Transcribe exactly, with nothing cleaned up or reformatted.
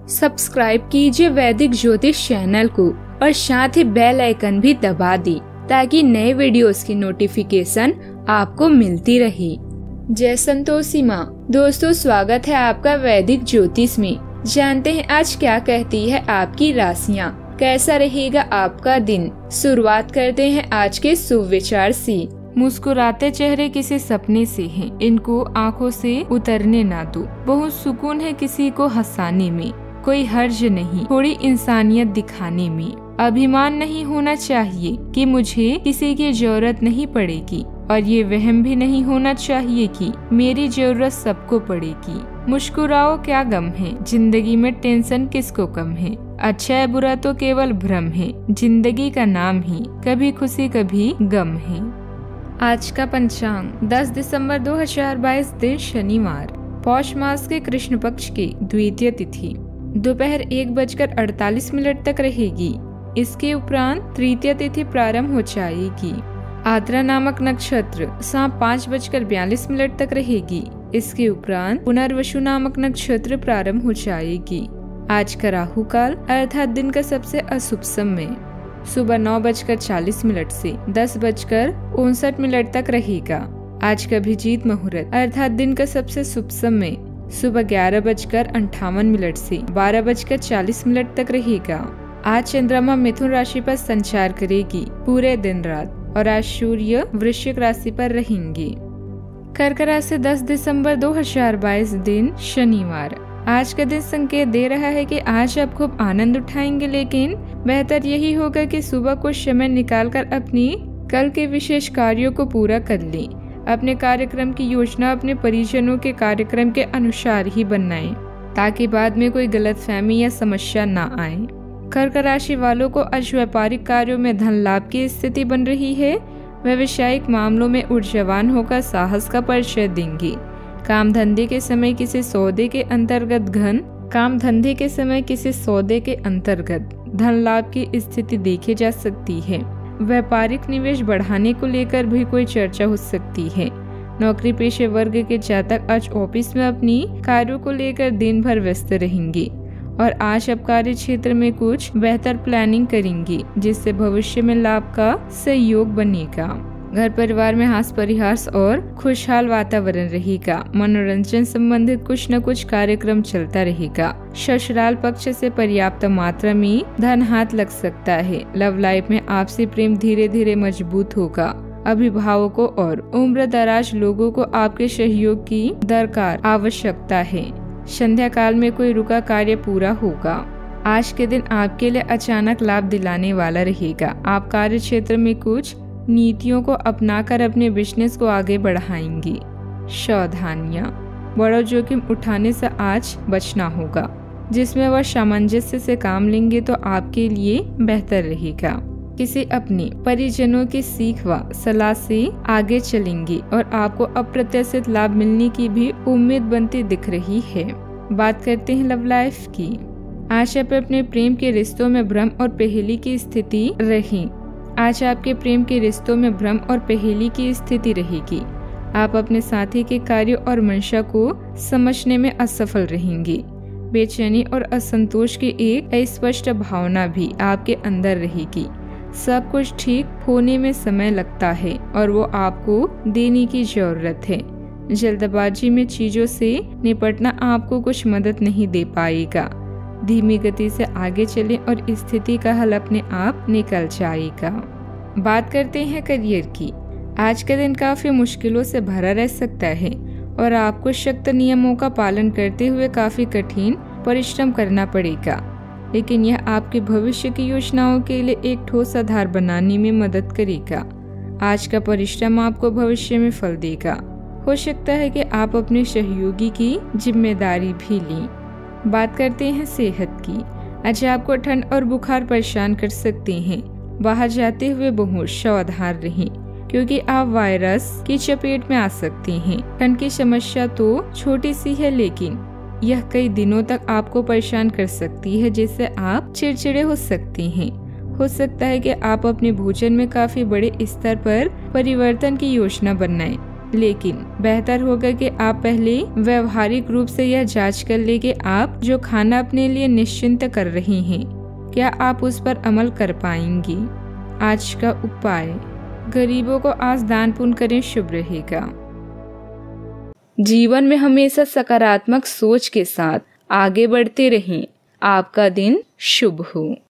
Subscribe कीजिए वैदिक ज्योतिष चैनल को और साथ ही बेल आइकन भी दबा दी ताकि नए वीडियोस की नोटिफिकेशन आपको मिलती रहे। जय संतोषी माँ। दोस्तों, स्वागत है आपका वैदिक ज्योतिष में। जानते हैं आज क्या कहती है आपकी राशियाँ, कैसा रहेगा आपका दिन। शुरुआत करते हैं आज के शुभ विचार से। मुस्कुराते चेहरे किसी सपने से हैं, इनको आंखों से उतरने ना दो। बहुत सुकून है किसी को हंसाने में, कोई हर्ज नहीं थोड़ी इंसानियत दिखाने में। अभिमान नहीं होना चाहिए कि मुझे किसी की जरूरत नहीं पड़ेगी, और ये वहम भी नहीं होना चाहिए कि मेरी जरूरत सबको पड़ेगी। मुस्कुराओ क्या गम है, जिंदगी में टेंशन किसको कम है। अच्छा है बुरा तो केवल भ्रम है, जिंदगी का नाम ही कभी खुशी कभी गम है। आज का पंचांग दस दिसंबर दो हजार बाईस, दिन शनिवार, पौष मास के कृष्ण पक्ष की द्वितीय तिथि दोपहर एक बजकर अड़तालीस मिनट तक रहेगी। इसके उपरांत तृतीय तिथि प्रारंभ हो जाएगी। आद्रा नामक नक्षत्र शाम पाँच बजकर बयालीस मिनट तक रहेगी। इसके उपरांत पुनर्वसु नामक नक्षत्र प्रारंभ हो जाएगी। आज का राहु काल अर्थात दिन का सबसे अशुभ समय सुबह नौ बजकर चालीस मिनट से दस बजकर उनसठ मिनट तक रहेगा। आज का अभिजीत मुहूर्त अर्थात दिन का सबसे शुभ समय सुबह ग्यारह बजकर अंठावन मिनट से बारह बजकर चालीस मिनट तक रहेगा। आज चंद्रमा मिथुन राशि पर संचार करेगी पूरे दिन रात, और आज सूर्य वृश्चिक राशि पर रहेंगे। कर्क राशि दस दिसंबर दो हजार बाईस, दिन शनिवार। आज का दिन संकेत दे रहा है कि आज आप खूब आनंद उठाएंगे, लेकिन बेहतर यही होगा कि सुबह कुछ समय निकालकर अपनी कल के विशेष कार्यों को पूरा कर लें। अपने कार्यक्रम की योजना अपने परिजनों के कार्यक्रम के अनुसार ही बनाएं, ताकि बाद में कोई गलतफहमी या समस्या न आए। कर्क राशि वालों को आज व्यापारिक कार्यों में धन लाभ की स्थिति बन रही है। व्यावसायिक मामलों में ऊर्जावान होकर साहस का परिचय देंगे। काम धंधे के समय किसी सौदे के अंतर्गत घन काम धंधे के समय किसी सौदे के अंतर्गत धन लाभ की स्थिति देखी जा सकती है। व्यापारिक निवेश बढ़ाने को लेकर भी कोई चर्चा हो सकती है। नौकरी पेशे वर्ग के जातक आज ऑफिस में अपनी कार्यों को लेकर दिन भर व्यस्त रहेंगे, और आज आप कार्य क्षेत्र में कुछ बेहतर प्लानिंग करेंगे, जिससे भविष्य में लाभ का सहयोग बनेगा। घर परिवार में हास परिहास और खुशहाल वातावरण रहेगा। मनोरंजन संबंधित कुछ न कुछ कार्यक्रम चलता रहेगा। ससुराल पक्ष से पर्याप्त मात्रा में धन हाथ लग सकता है। लव लाइफ में आपसी प्रेम धीरे धीरे मजबूत होगा। अभिभावकों और उम्र दराज लोगों को आपके सहयोग की दरकार आवश्यकता है। संध्या काल में कोई रुका कार्य पूरा होगा। आज के दिन आपके लिए अचानक लाभ दिलाने वाला रहेगा। आप कार्य क्षेत्र में कुछ नीतियों को अपनाकर अपने बिजनेस को आगे बढ़ाएंगे। सावधानियां, बड़ा जोखिम उठाने से आज बचना होगा। जिसमें वह सामंजस्य से काम लेंगे तो आपके लिए बेहतर रहेगा। किसी अपने परिजनों की सीख व सलाह से आगे चलेंगे, और आपको अप्रत्याशित लाभ मिलने की भी उम्मीद बनती दिख रही है। बात करते हैं लव लाइफ की। आज आप अपने प्रेम के रिश्तों में भ्रम और पहेली की स्थिति रही आज आपके प्रेम के रिश्तों में भ्रम और पहेली की स्थिति रहेगी। आप अपने साथी के कार्य और मंशा को समझने में असफल रहेंगे। बेचैनी और असंतोष की एक अस्पष्ट भावना भी आपके अंदर रहेगी। सब कुछ ठीक होने में समय लगता है, और वो आपको देने की जरूरत है। जल्दबाजी में चीजों से निपटना आपको कुछ मदद नहीं दे पाएगा। धीमी गति से आगे चलें और स्थिति का हल अपने आप निकल जाएगा। बात करते हैं करियर की। आज का दिन काफी मुश्किलों से भरा रह सकता है, और आपको सख्त नियमों का पालन करते हुए काफी कठिन परिश्रम करना पड़ेगा, लेकिन यह आपके भविष्य की योजनाओं के लिए एक ठोस आधार बनाने में मदद करेगा। आज का परिश्रम आपको भविष्य में फल देगा। हो सकता है कि आप अपने सहयोगी की जिम्मेदारी भी लें। बात करते हैं सेहत की। आज आपको ठंड और बुखार परेशान कर सकते हैं। बाहर जाते हुए बहुत सावधान रहें, क्योंकि आप वायरस की चपेट में आ सकते हैं। ठंड की समस्या तो छोटी सी है, लेकिन यह कई दिनों तक आपको परेशान कर सकती है, जिससे आप चिड़चिड़े हो सकते हैं। हो सकता है कि आप अपने भोजन में काफी बड़े स्तर पर परिवर्तन की योजना बनाएं, लेकिन बेहतर होगा कि आप पहले व्यवहारिक रूप से यह जांच कर ले कि आप जो खाना अपने लिए निश्चिंत कर रही हैं, क्या आप उस पर अमल कर पाएंगी। आज का उपाय, गरीबों को आज दान पुण्य करें, शुभ रहेगा। जीवन में हमेशा सकारात्मक सोच के साथ आगे बढ़ते रहें। आपका दिन शुभ हो।